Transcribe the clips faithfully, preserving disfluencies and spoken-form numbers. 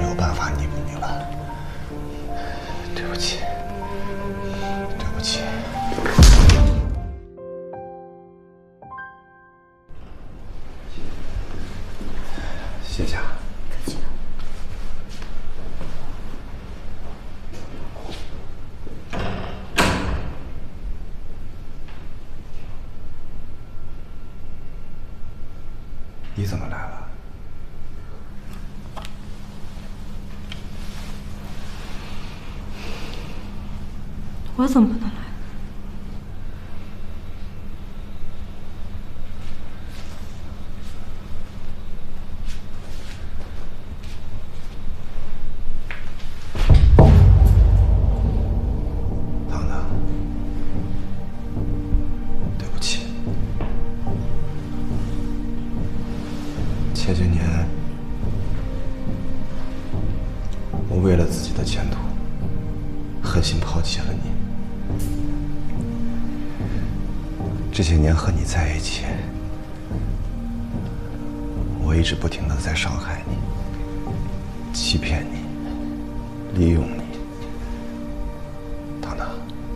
没有办法弥补你了，对不起，对不起。谢谢啊。 客气了。 你怎么来了？ 我怎么不能来？ 糖糖，对不起，前些年我为了自己的前途，狠心抛弃了你。 这些年和你在一起，我一直不停地在伤害你、欺骗你、利用你，糖糖，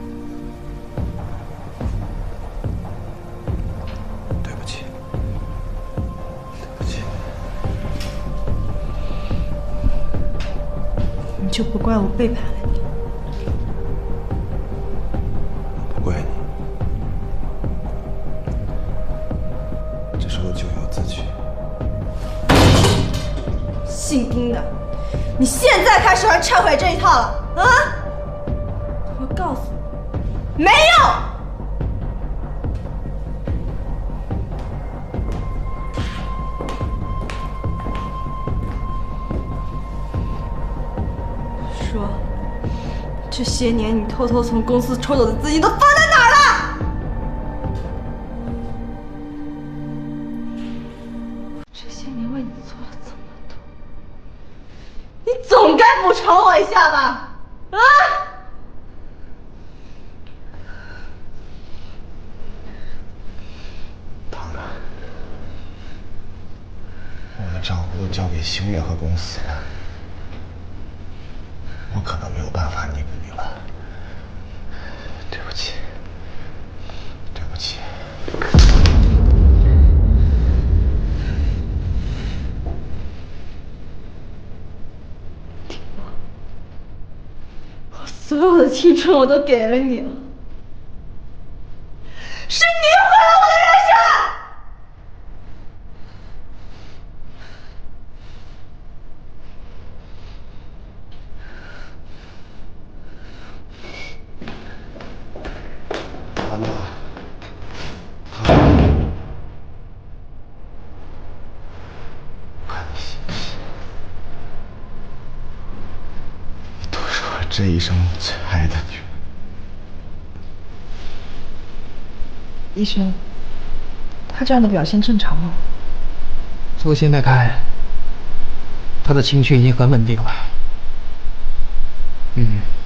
对不起，对不起。 你就不怪我背叛了你？ 我不怪你。 咎由自取。 姓丁的，你现在开始玩忏悔这一套了啊！我告诉你，没用。说，这些年你偷偷从公司抽走的资金都放在哪儿了？ 总该补偿我一下吧，啊！ 糖糖，我的账户都交给星月和公司了，我可能没有办法弥补你了，对不起，对不起。 所有的青春我都给了你了，是你毁了我的人生！ 安娜，安娜，我看你信不信？ 都是我这一生最爱的女人。 医生，他这样的表现正常吗？ 从现在看，他的情绪已经很稳定了。嗯。